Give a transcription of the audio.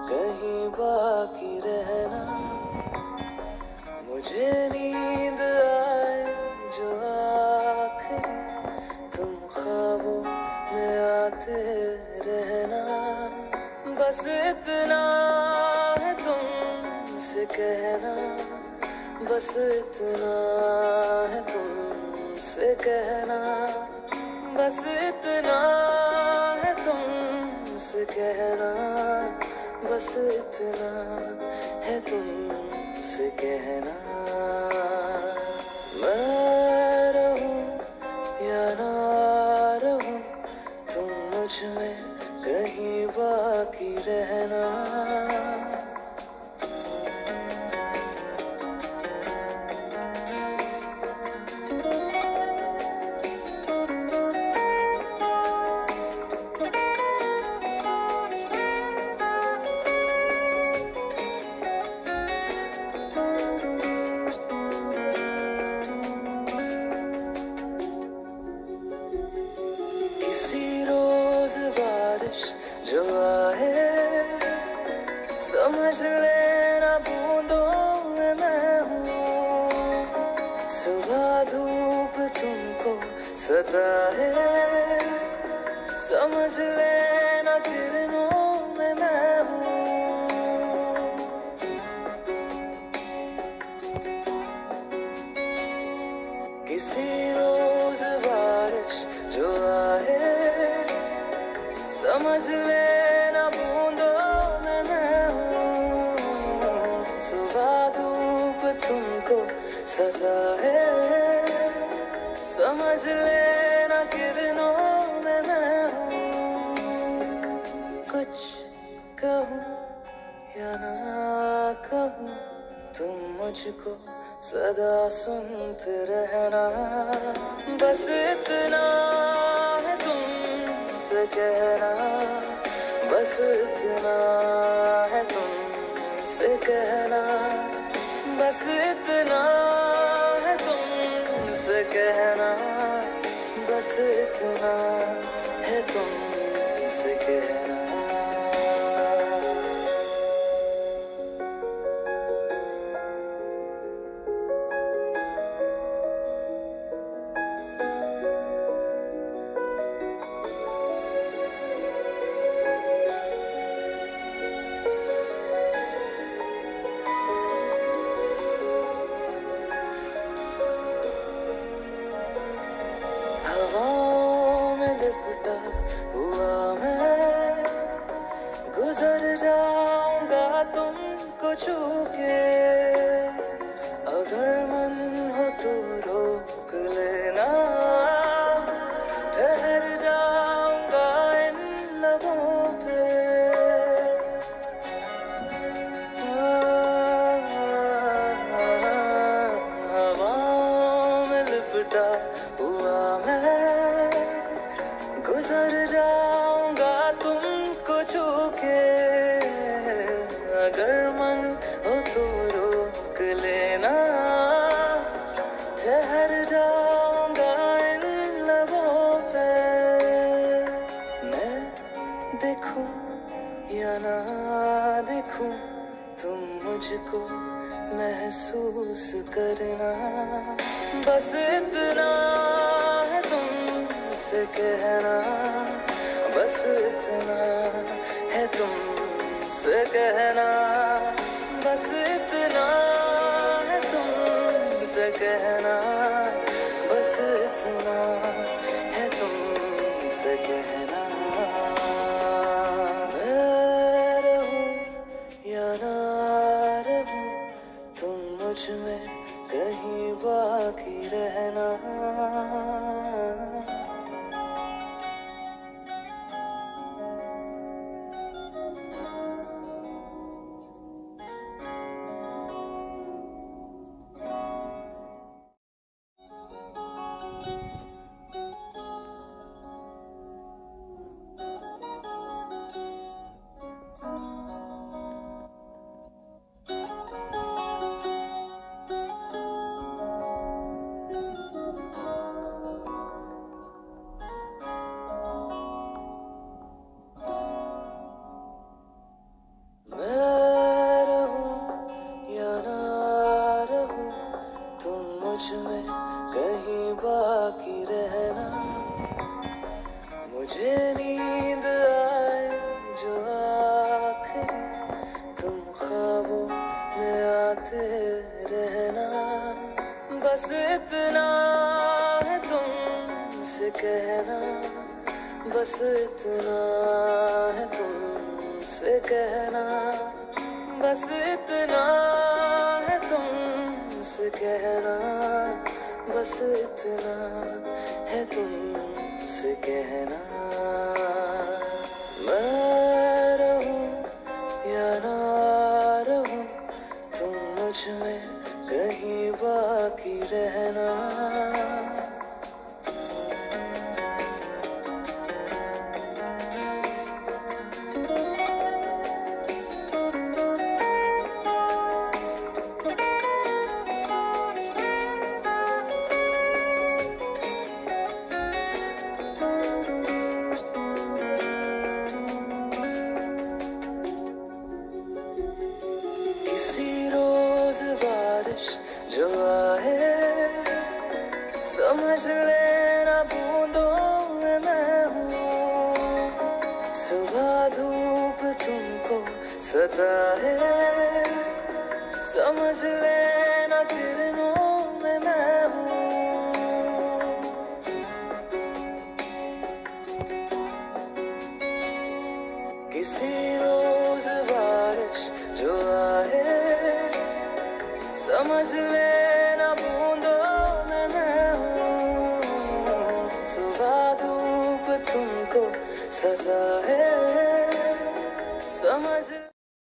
कहीं बाकी रहना। मुझे नींद आए जो आखिरी, तुम ख्वाबों में आते रहना। बस इतना है तुमसे कहना, बस इतना है तुमसे कहना, बस इतना है तुमसे कहना, बस इतना है तुमसे कहना। मैं रहूं या ना रहूं, तुम मुझ में कहीं बाकी रहना। किसी रोज बारिश जो आए, समझ लेना बूंदों में मैं हूँ। सुबह धूप तुमको सताए, समझ लेना किरणों में मैं हूँ। किसी रोज बारिश जो आए, समझ लेना बूंदों में मैं हूँ। सुबह धूप तुमको सताए, समझ लेना किरणों में मैं हूँ। कुछ कहूँ या ना कहूँ, तुम मुझको सदा सुनते रहना। बस इतना है तुमसे कहना, बस इतना है तुमसे कहना, बस इतना है तुमसे कहना, बस इतना है तुमसे कहना। हवाओं में लिपटा हुआ मैं, गुजर जाऊंगा तुमको छू के। अगर मन हो तो रोक लेना, ठहर जाऊंगा इन लबों पे। हवाओं में लिपटा हुआ मैं, गुजर जाऊंगा तुमको छू के। अगर मन हो तो रोक लेना, ठहर जाऊंगा इन लबों पे। मैं देखूं या ना देखूं, तुम मुझको महसूस करना। बस इतना है तुमसे कहना, बस इतना है तुमसे कहना, बस इतना है तुमसे कहना, बस इतना है तुमसे कहना। मैं रहूं या ना रहूं, तुम मुझ में कहीं बाकी रहना। इतना है तुमसे कहना, बस इतना है तुमसे कहना, बस इतना है तुमसे कहना, बस इतना है तुमसे कहना। मैं रहूं या ना रहूं, तुम मुझ में कहीं बाकी रहना। किसी रोज बारिश जो आए, समझ लेना बूंदों में मैं हूँ। सुबह धूप तुमको सताए, समझ लेना किरणों में मैं हूँ। किसी रोज बारिश जो आए, समझ लेना बूंदों में मैं हूँ। सुबह धूप तुमको सताए, समझ